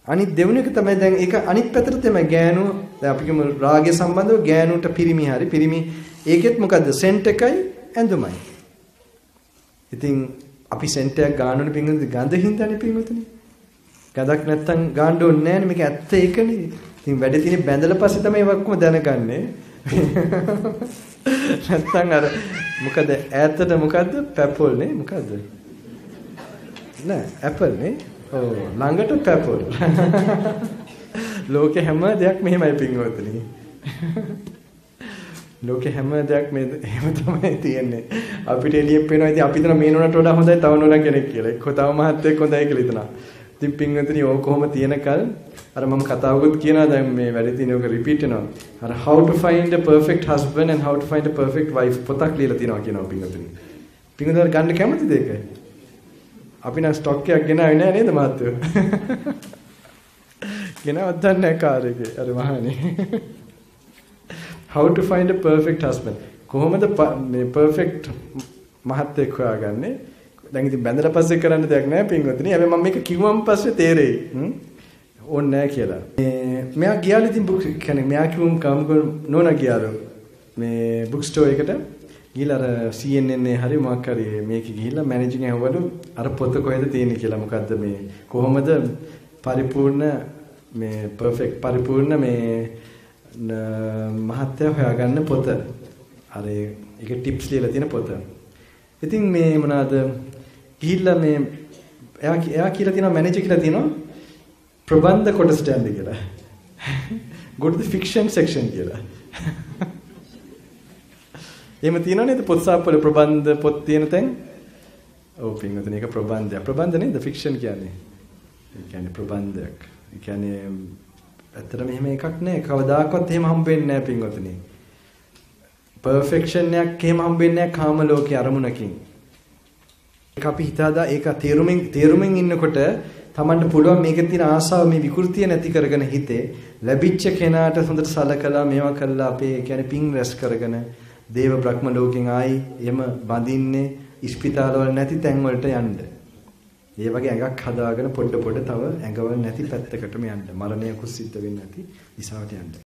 අනිත් දෙවෙනි එක තමයි දැන් ඒක අනිත් පැත්තට තමයි ගෑනු දැන් අපි කියමු රාගය සම්බන්ධව ගෑනුට පිරිමි හරි පිරිමි ඒකෙත් මොකද්ද සෙන්ට් එකයි ඇඳුමයි. ඉතින් අපි සෙන්ට් එකක් ගන්න ඕනේ පින්වතුනි ගඳ හින්දානේ පින්වතුනි. ගඳක් නැත්තම් ගන්න ඕනේ නෑනේ මේක ඇත්ත ඒකනේ. ඉතින් වැඩි තියෙන බැඳලා පස්සේ තමයි ඒක ඔක්කොම දැනගන්නේ. නැත්තම් අර මොකද ඈතට මොකද්ද පැපල් නේ මොකද්ද? නෑ ඇපල් නේ. ඔව් ළඟට පැපල්. ලෝකේ හැම දෙයක් මෙහෙමයි පින්වතුනි. ලෝකේ හැම දෙයක් මේ එහෙම තමයි තියෙන්නේ. අපිට එළියෙන් පේනවා ඉතින් අපි හිතන මේ නෝනට වඩා හොඳයි තව නෝනා කෙනෙක් කියලා. එක්ක තව මහත්තයෙක් හොඳයි කියලා හිතනවා. ඉතින් පින්වතුනි ඕක කොහොම තියෙනකල් අර මම කතාවකුත් කියනවා දැන් මේ වැඩි තියෙන ඕක රිපීට් වෙනවා. අර how to find a perfect husband and how to find a perfect wife පොතක් ලියලා තියෙනවා කියනවා පින්වතුනි. පින්වතුනි ගන්න කැමතිද ඒක? අපි නම් ස්ටොක් එකක් ගෙනාවේ නෑ නේද මහත්තයෝ? ගෙනවත් නැහැ කාර් එකේ. අර මහානේ. How to find a perfect husband. කොහොමද මේ perfect මහත්තයෙක් හොයාගන්නේ? දැන් ඉතින් බැඳලා පස්සේ කරන්න දෙයක් නැහැ පින්වතුනි. හැබැයි මම මේක කිව්වම පස්සේ තේරෙයි. ඕනේ නැහැ කියලා. මෙයා ගියාලු ඉතින් බුක් කියන්නේ මෙයා කිව්වම කම්කෝ නෝනා ගියාලු. මේ බුක් ස්ටෝර් එකට ගිහලා අර CNN හරි මොකක් හරි මේක ගිහිල්ලා මැනේජින් ඇහුවලු අර පොත කොහෙද තියෙන්නේ කියලා. මොකද්ද මේ කොහොමද පරිපූර්ණ මේ perfect පරිපූර්ණ මේ මහත්ය හොයාගන්න පොත. අර ඒක ටිප්ස් ලියලා තියෙන පොත. ඉතින් මේ මොනවාද ගිහිල්ලා මේ එයා කියලා තියෙනවා මැනේජර් කියලා තියෙනවා ප්‍රබන්ධ කොටසට යන්න කියලා. Go to the fiction section කියලා. එහෙම තියෙනව නේද පොත් සාප්පවල ප්‍රබන්ධ පොත් තියෙන තැන්? ඔව් පින්වතුනි ඒක ප්‍රබන්ධය. ප්‍රබන්ධ නේද ෆික්ෂන් කියන්නේ. ඒ කියන්නේ ප්‍රබන්ධයක්. ඒ කියන්නේ ඇත්තට මෙහෙම එකක් නෑ. කවදාකවත් එහෙම හම්බෙන්නේ නෑ පින්වතුනි. පර්ෆෙක්ෂන් එකක් එහෙම හම්බෙන්නේ නෑ කාම ලෝකේ අරමුණකින්. ඒක අපි හිතාදා ඒක තේරුමින් ඉන්නකොට තමන්ට පුළුවන් මේකේ තියෙන ආසාව මේ විකෘතිය නැති කරගෙන හිතේ ලැබිච්ච කෙනාට හොඳට සලකලා මේවා කළා අපේ කියන්නේ පිං රැස් කරගෙන දේව බ්‍රහ්ම ලෝකෙන් ආයි එම බඳින්නේ ඉස්පිතාලවල නැති තැන් වලට යන්න. ඒ වගේ ඇඟක් හදාගෙන පොඩ තව ඇඟවල නැති පැත්තකටම යන්න. මරණය කුසිත වෙන්නේ නැති දිශාවට යන්න.